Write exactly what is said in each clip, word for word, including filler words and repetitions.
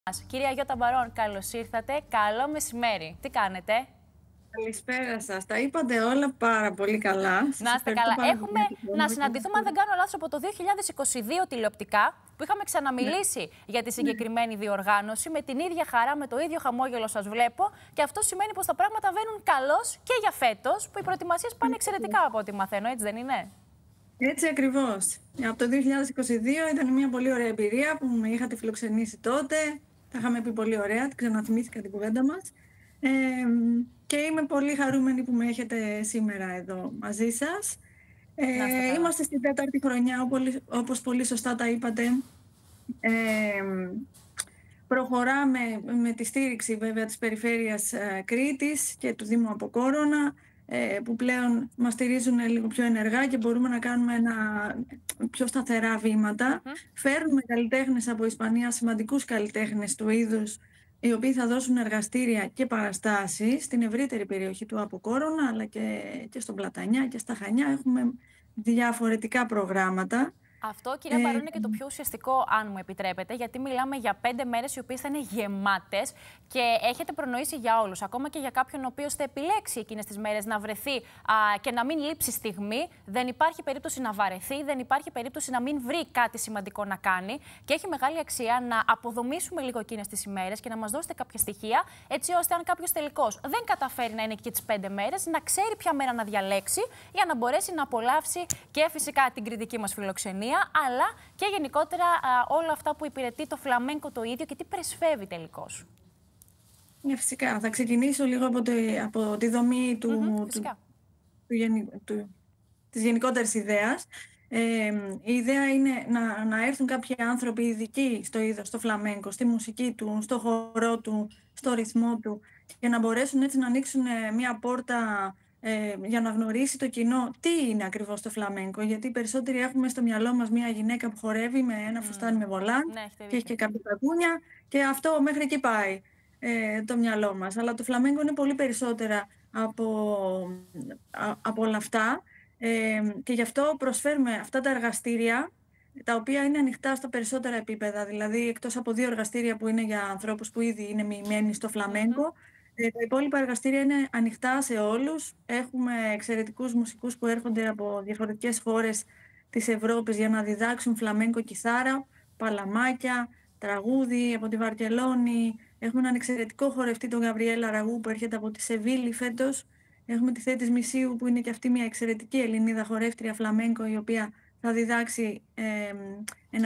Κυρία Γιώτα Μπαρών, καλώς ήρθατε. Καλό μεσημέρι. Τι κάνετε? Καλησπέρα σας. Τα είπατε όλα πάρα πολύ καλά. Να είστε καλά. Έχουμε να συναντηθούμε, αν δεν κάνω λάθος, από το δύο χιλιάδες είκοσι δύο τηλεοπτικά, που είχαμε ξαναμιλήσει ναι. για τη συγκεκριμένη διοργάνωση. Με την ίδια χαρά, με το ίδιο χαμόγελο σας βλέπω. Και αυτό σημαίνει πως τα πράγματα βαίνουν καλώς και για φέτος, που οι προετοιμασίες πάνε εξαιρετικά από ό,τι μαθαίνω, έτσι δεν είναι? Έτσι ακριβώς. Από το δύο χιλιάδες είκοσι δύο ήταν μια πολύ ωραία εμπειρία που με είχατε φιλοξενήσει τότε. Τα είχαμε πει πολύ ωραία, ξαναθυμήθηκα την κουβέντα μας. Ε, και είμαι πολύ χαρούμενη που με έχετε σήμερα εδώ μαζί σας. Ε, είμαστε στην τέταρτη χρονιά, όπως πολύ σωστά τα είπατε. Ε, προχωράμε με τη στήριξη βέβαια της Περιφέρειας Κρήτης και του Δήμου Αποκόρονα, που πλέον μας στηρίζουν λίγο πιο ενεργά και μπορούμε να κάνουμε ένα πιο σταθερά βήματα. Mm-hmm. Φέρνουμε καλλιτέχνες από Ισπανία, σημαντικούς καλλιτέχνες του είδους, οι οποίοι θα δώσουν εργαστήρια και παραστάσεις στην ευρύτερη περιοχή του Αποκόρονα, αλλά και, και στον Πλατανιά και στα Χανιά. Έχουμε διαφορετικά προγράμματα. Αυτό, κυρία Μπαρών, είναι και το πιο ουσιαστικό, αν μου επιτρέπετε, γιατί μιλάμε για πέντε μέρες οι οποίες θα είναι γεμάτες και έχετε προνοήσει για όλους. Ακόμα και για κάποιον ο οποίος θα επιλέξει εκείνες τις μέρες να βρεθεί α, και να μην λείψει στιγμή. Δεν υπάρχει περίπτωση να βαρεθεί, δεν υπάρχει περίπτωση να μην βρει κάτι σημαντικό να κάνει. Και έχει μεγάλη αξία να αποδομήσουμε λίγο εκείνες τις ημέρες και να μας δώσετε κάποια στοιχεία, έτσι ώστε αν κάποιος τελικώς δεν καταφέρει να είναι και τις πέντε μέρες, να ξέρει ποια μέρα να διαλέξει για να μπορέσει να απολαύσει και φυσικά την κριτική μας φιλοξενία, αλλά και γενικότερα α, όλα αυτά που υπηρετεί το φλαμέγκο το ίδιο και τι πρεσβεύει τελικώς. Ναι, φυσικά. Θα ξεκινήσω λίγο από τη, από τη δομή του, mm-hmm, του, του, του, της γενικότερης ιδέας. Ε, η ιδέα είναι να, να έρθουν κάποιοι άνθρωποι ειδικοί στο είδος, στο φλαμέγκο, στη μουσική του, στο χορό του, στο ρυθμό του, για να μπορέσουν έτσι να ανοίξουν μια πόρτα Ε, για να γνωρίσει το κοινό τι είναι ακριβώς το φλαμέγκο. Γιατί περισσότεροι έχουμε στο μυαλό μας μια γυναίκα που χορεύει με ένα mm. φουστάνι με βολάν ναι, και έχει και κάποια τακούνια και αυτό μέχρι εκεί πάει ε, το μυαλό μας. Αλλά το φλαμέγκο είναι πολύ περισσότερα από, α, από όλα αυτά ε, και γι' αυτό προσφέρουμε αυτά τα εργαστήρια, τα οποία είναι ανοιχτά στα περισσότερα επίπεδα. Δηλαδή, εκτός από δύο εργαστήρια που είναι για ανθρώπους που ήδη είναι μοιημένοι στο φλαμέγκο, mm-hmm. τα υπόλοιπα εργαστήρια είναι ανοιχτά σε όλους. Έχουμε εξαιρετικούς μουσικούς που έρχονται από διαφορετικές χώρες της Ευρώπης για να διδάξουν φλαμέγκο κιθάρα, παλαμάκια, τραγούδι από τη Βαρκελόνη. Έχουμε έναν εξαιρετικό χορευτή, τον Γαβριέλ Αραγού, που έρχεται από τη Σεβίλη φέτος. Έχουμε τη Θέτη Μισίου, που είναι και αυτή μια εξαιρετική Ελληνίδα χορεύτρια φλαμέγκο, η οποία θα διδάξει ε, ένα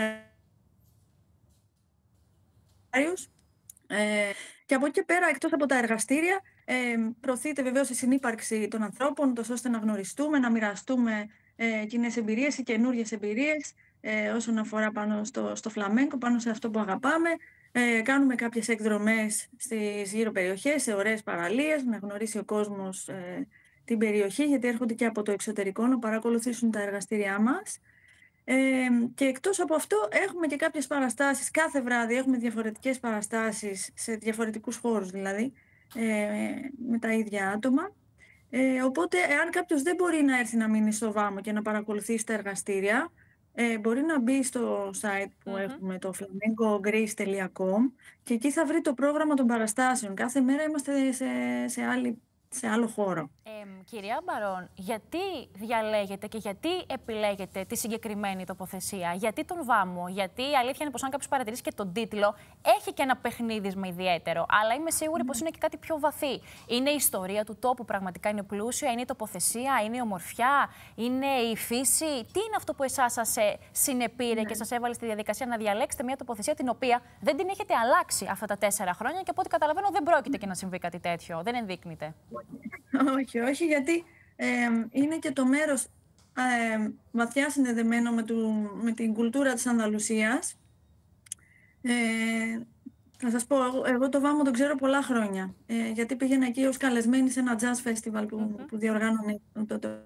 ε, και από εκεί και πέρα, εκτός από τα εργαστήρια, ε, προωθείται βεβαίως η συνύπαρξη των ανθρώπων, τόσο ώστε να γνωριστούμε, να μοιραστούμε ε, κοινές εμπειρίες ή καινούριες εμπειρίες ε, όσον αφορά πάνω στο, στο φλαμέγκο, πάνω σε αυτό που αγαπάμε. Ε, κάνουμε κάποιες εκδρομές στις γύρω περιοχές, σε ωραίες παραλίες, να γνωρίσει ο κόσμος ε, την περιοχή, γιατί έρχονται και από το εξωτερικό να παρακολουθήσουν τα εργαστήριά μας. Ε, και εκτός από αυτό έχουμε και κάποιες παραστάσεις. Κάθε βράδυ έχουμε διαφορετικές παραστάσεις σε διαφορετικούς χώρους, δηλαδή ε, με τα ίδια άτομα. Ε, οπότε εάν κάποιος δεν μπορεί να έρθει να μείνει στο Βάμο και να παρακολουθήσει τα εργαστήρια, ε, μπορεί να μπει στο site που mm-hmm. έχουμε, το flamenco greece τελεία com, και εκεί θα βρει το πρόγραμμα των παραστάσεων. Κάθε μέρα είμαστε σε, σε άλλη σε άλλο χώρο. Ε, κυρία Μπαρών, γιατί διαλέγετε και γιατί επιλέγετε τη συγκεκριμένη τοποθεσία, γιατί τον Βάμο, γιατί η αλήθεια είναι πως αν κάποιος παρατηρήσει και τον τίτλο, έχει και ένα παιχνίδισμα ιδιαίτερο, αλλά είμαι σίγουρη mm. πως είναι και κάτι πιο βαθύ. Είναι η ιστορία του τόπου, πραγματικά είναι πλούσια, είναι η τοποθεσία, είναι η ομορφιά, είναι η φύση. Τι είναι αυτό που εσάς σας συνεπήρε mm. και σας έβαλε στη διαδικασία να διαλέξετε μια τοποθεσία την οποία δεν την έχετε αλλάξει αυτά τα τέσσερα χρόνια και από ό,τι καταλαβαίνω δεν πρόκειται και να συμβεί κάτι τέτοιο, δεν ενδείκνυται. Όχι, όχι, γιατί ε, είναι και το μέρος ε, βαθιά συνδεδεμένο με, του, με την κουλτούρα της Ανδαλουσίας. Ε, θα σας πω, εγώ, εγώ το Βάμο τον ξέρω πολλά χρόνια, ε, γιατί πήγαινα εκεί ως καλεσμένη σε ένα jazz festival που, mm-hmm. που διοργάνωνε το, το,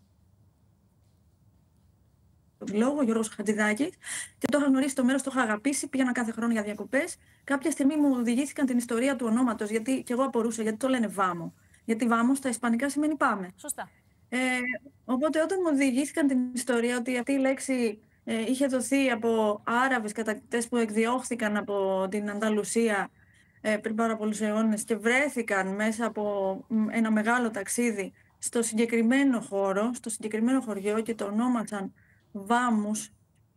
το λόγο, ο Γιώργος Χατζηδάκης, και το είχα γνωρίσει το μέρος, το είχα αγαπήσει, πήγαινα κάθε χρόνο για διακοπές. Κάποια στιγμή μου οδηγήθηκαν την ιστορία του ονόματος, γιατί και εγώ απορούσα, γιατί το λένε Βάμο. Γιατί Βάμο στα ισπανικά σημαίνει πάμε. Σωστά. Ε, οπότε όταν μου οδηγήθηκαν την ιστορία ότι αυτή η λέξη ε, είχε δοθεί από Άραβες κατακτητές που εκδιώχθηκαν από την Ανταλουσία ε, πριν πάρα πολλούς αιώνες και βρέθηκαν μέσα από ένα μεγάλο ταξίδι στο συγκεκριμένο χώρο, στο συγκεκριμένο χωριό και το ονόμασαν Βάμους,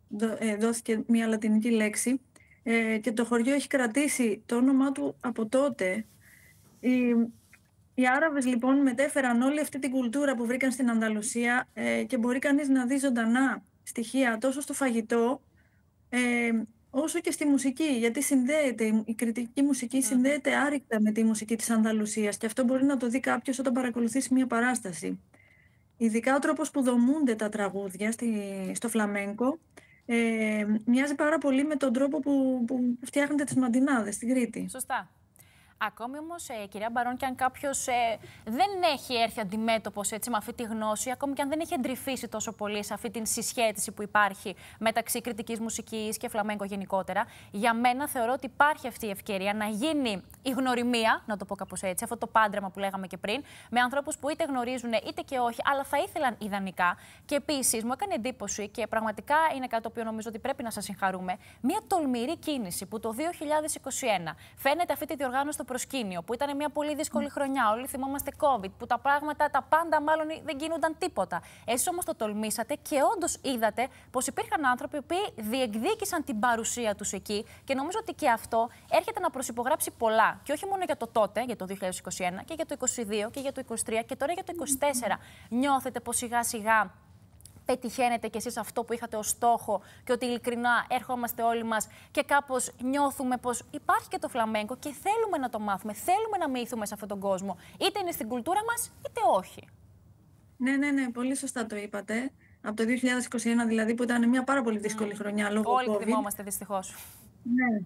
δόθηκε μια λατινική λέξη, ε, και το χωριό έχει κρατήσει το όνομά του από τότε. Οι, οι Άραβες λοιπόν μετέφεραν όλη αυτή την κουλτούρα που βρήκαν στην Ανταλουσία ε, και μπορεί κανείς να δει ζωντανά στοιχεία τόσο στο φαγητό ε, όσο και στη μουσική, γιατί συνδέεται, η κριτική μουσική συνδέεται άρρηκτα με τη μουσική της Ανταλουσίας και αυτό μπορεί να το δει κάποιος όταν παρακολουθήσει μια παράσταση. Ειδικά ο τρόπος που δομούνται τα τραγούδια στη, στο φλαμέγκο ε, μοιάζει πάρα πολύ με τον τρόπο που, που φτιάχνετε τις μαντινάδες στην Κρήτη. Σωστά. Ακόμη όμως, ε, κυρία Μπαρών, και αν κάποιος ε, δεν έχει έρθει αντιμέτωπος έτσι, με αυτή τη γνώση, ακόμη και αν δεν έχει εντρυφήσει τόσο πολύ σε αυτή την συσχέτιση που υπάρχει μεταξύ κριτικής μουσικής και φλαμέγκο γενικότερα, για μένα θεωρώ ότι υπάρχει αυτή η ευκαιρία να γίνει η γνωριμία, να το πω κάπως έτσι, αυτό το πάντρεμα που λέγαμε και πριν, με ανθρώπους που είτε γνωρίζουν είτε και όχι, αλλά θα ήθελαν ιδανικά. Και επίσης μου έκανε εντύπωση και πραγματικά είναι κάτι το οποίο νομίζω ότι πρέπει να σας συγχαρούμε, μια τολμηρή κίνηση που το δύο χιλιάδες είκοσι ένα φαίνεται αυτή τη διοργάνωση στο προσκήνιο, που ήταν μια πολύ δύσκολη χρονιά. Όλοι θυμόμαστε COVID, που τα πράγματα, τα πάντα μάλλον δεν γίνονταν τίποτα. Εσείς όμως το τολμήσατε και όντως είδατε πως υπήρχαν άνθρωποι που διεκδίκησαν την παρουσία τους εκεί και νομίζω ότι και αυτό έρχεται να προσυπογράψει πολλά. Και όχι μόνο για το τότε, για το δύο χιλιάδες είκοσι ένα, και για το είκοσι δύο και για το είκοσι τρία και τώρα για το είκοσι τέσσερα. Νιώθετε πως σιγά σιγά πετυχαίνετε κι εσείς αυτό που είχατε ως στόχο και ότι ειλικρινά ερχόμαστε όλοι μας και κάπως νιώθουμε πως υπάρχει και το φλαμέγκο και θέλουμε να το μάθουμε, θέλουμε να μύθουμε σε αυτόν τον κόσμο, είτε είναι στην κουλτούρα μας είτε όχι. Ναι, ναι, ναι, πολύ σωστά το είπατε. Από το δύο χιλιάδες είκοσι ένα δηλαδή, που ήταν μια πάρα πολύ δύσκολη mm. χρονιά λόγω Όλοι COVID. Όλοι θυμόμαστε δυστυχώς. Ναι.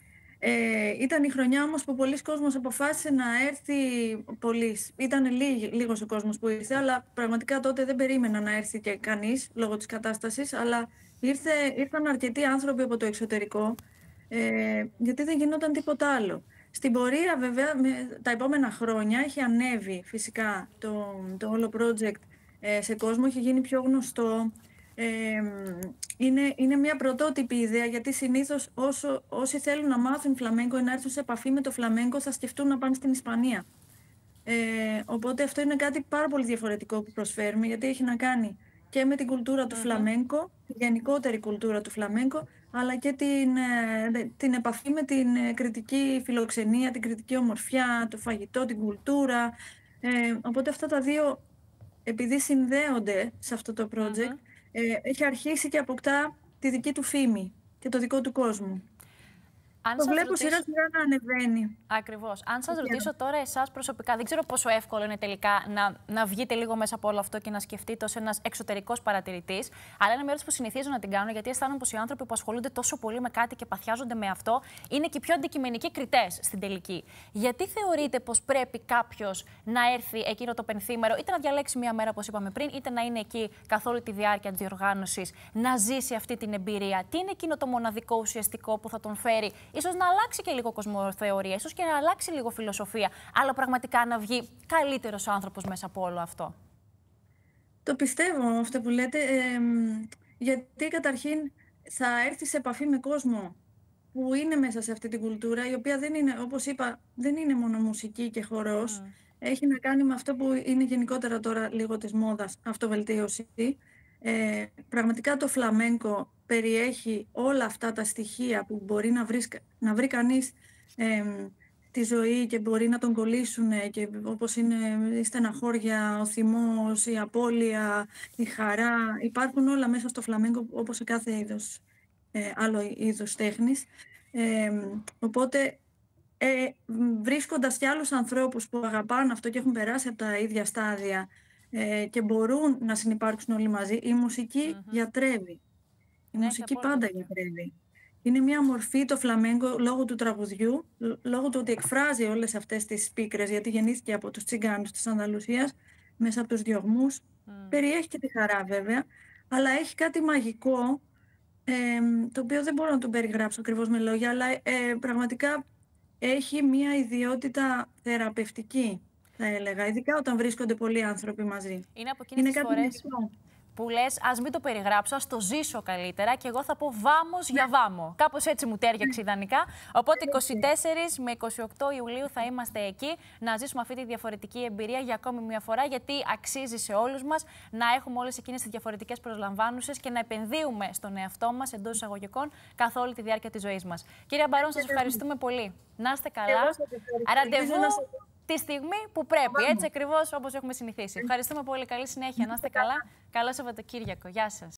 Ε, ήταν η χρονιά όμως που πολλοί κόσμος αποφάσισε να έρθει. Πολλής. Ήταν λίγ, λίγος ο κόσμος που ήρθε, αλλά πραγματικά τότε δεν περίμενα να έρθει και κανείς λόγω της κατάστασης, αλλά ήρθε, ήρθαν αρκετοί άνθρωποι από το εξωτερικό, ε, γιατί δεν γινόταν τίποτα άλλο. Στην πορεία βέβαια με, τα επόμενα χρόνια έχει ανέβει φυσικά το, το όλο project ε, σε κόσμο, έχει γίνει πιο γνωστό. Ε, είναι, είναι μια πρωτότυπη ιδέα, γιατί συνήθως όσο, όσοι θέλουν να μάθουν φλαμέγκο ή να έρθουν σε επαφή με το φλαμέγκο θα σκεφτούν να πάνε στην Ισπανία. Ε, οπότε αυτό είναι κάτι πάρα πολύ διαφορετικό που προσφέρουμε, γιατί έχει να κάνει και με την κουλτούρα του mm-hmm. φλαμέγκο, τη γενικότερη κουλτούρα του φλαμέγκο, αλλά και την, την επαφή με την κριτική φιλοξενία, την κριτική ομορφιά, το φαγητό, την κουλτούρα. Ε, οπότε αυτά τα δύο, επειδή συνδέονται σε αυτό το project, mm-hmm. Ε, έχει αρχίσει και αποκτά τη δική του φήμη και το δικό του κόσμο. Αν το βλέπω ρωτήσω... σειρά σειρά να ανεβαίνει. Ακριβώς. Αν σας ρωτήσω τώρα εσάς προσωπικά, δεν ξέρω πόσο εύκολο είναι τελικά να, να βγείτε λίγο μέσα από όλο αυτό και να σκεφτείτε ως ένας εξωτερικός παρατηρητής, αλλά είναι μια ερώτηση που συνηθίζω να την κάνω, γιατί αισθάνομαι πως οι άνθρωποι που ασχολούνται τόσο πολύ με κάτι και παθιάζονται με αυτό είναι και οι πιο αντικειμενικοί κριτές στην τελική. Γιατί θεωρείτε πως πρέπει κάποιος να έρθει εκείνο το πενθήμερο, είτε να διαλέξει μία μέρα, όπως είπαμε πριν, είτε να είναι εκεί καθ' όλη τη διάρκεια της διοργάνωσης, να ζήσει αυτή την εμπειρία? Τι είναι εκείνο το μοναδικό ουσιαστικό που θα τον φέρει? Ίσως να αλλάξει και λίγο κοσμοθεωρία, ίσως και να αλλάξει λίγο φιλοσοφία, αλλά πραγματικά να βγει καλύτερος άνθρωπος μέσα από όλο αυτό. Το πιστεύω αυτό που λέτε, ε, γιατί καταρχήν θα έρθει σε επαφή με κόσμο που είναι μέσα σε αυτή την κουλτούρα, η οποία δεν είναι, όπως είπα, δεν είναι μόνο μουσική και χορός. Mm. Έχει να κάνει με αυτό που είναι γενικότερα τώρα λίγο της μόδας, αυτοβελτίωση. Ε, πραγματικά το φλαμέγκο περιέχει όλα αυτά τα στοιχεία που μπορεί να βρει, να βρει κανείς ε, τη ζωή και μπορεί να τον κολλήσουν, και όπως είναι η στεναχώρια, ο θυμός, η απώλεια, η χαρά. Υπάρχουν όλα μέσα στο φλαμέγκο, όπως σε κάθε είδος, ε, άλλο είδος τέχνης. Ε, οπότε ε, βρίσκοντας και άλλους ανθρώπους που αγαπάνε αυτό και έχουν περάσει από τα ίδια στάδια ε, και μπορούν να συνυπάρξουν όλοι μαζί, η μουσική mm-hmm. γιατρεύει. Η ναι, μουσική πάντα γιατρεύει. Είναι μια μορφή το φλαμέγκο λόγω του τραγουδιού, λόγω του ότι εκφράζει όλες αυτές τις πίκρες, γιατί γεννήθηκε από τους τσιγκάνους της Ανδαλουσίας, μέσα από τους διωγμούς. Mm. Περιέχει και τη χαρά βέβαια, αλλά έχει κάτι μαγικό, ε, το οποίο δεν μπορώ να το περιγράψω ακριβώς με λόγια, αλλά ε, πραγματικά έχει μια ιδιότητα θεραπευτική, θα έλεγα, ειδικά όταν βρίσκονται πολλοί άνθρωποι μαζί. Είναι από εκείνες τις φορές που λες, ας μην το περιγράψω, ας το ζήσω καλύτερα και εγώ θα πω βάμος για βάμο. Κάπως έτσι μου τέριαξε ιδανικά. Οπότε είκοσι τέσσερις με είκοσι οκτώ Ιουλίου θα είμαστε εκεί να ζήσουμε αυτή τη διαφορετική εμπειρία για ακόμη μια φορά, γιατί αξίζει σε όλους μας να έχουμε όλες εκείνες τις διαφορετικές προσλαμβάνουσες και να επενδύουμε στον εαυτό μας εντός εισαγωγικών καθ' όλη τη διάρκεια της ζωής μας. Κυρία Μπαρών, σας ευχαριστούμε πολύ. Να είστε καλά. Ραντεβού τη στιγμή που πρέπει, έτσι ακριβώς όπως έχουμε συνηθίσει. Ευχαριστούμε πολύ. Καλή συνέχεια. Να είστε καλά. Καλό Σαββατοκύριακο. Γεια σας.